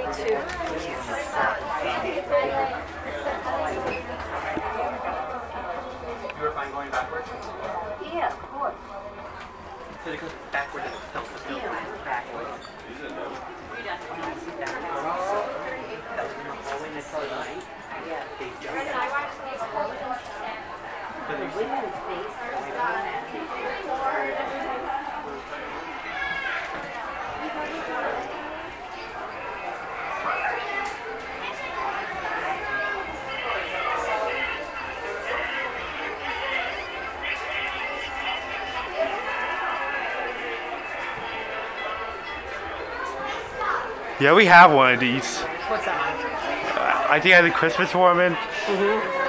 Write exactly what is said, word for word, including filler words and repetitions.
too. You were fine going backwards? Yeah, of course. So it goes backwards and it tilts the film backwards. When I see that girl that was in the hallway next to the light, they jumped out. But there's women's face. Yeah, we have one of these. What's that? Uh, I think I had a Christmas ornament. Mm-hmm.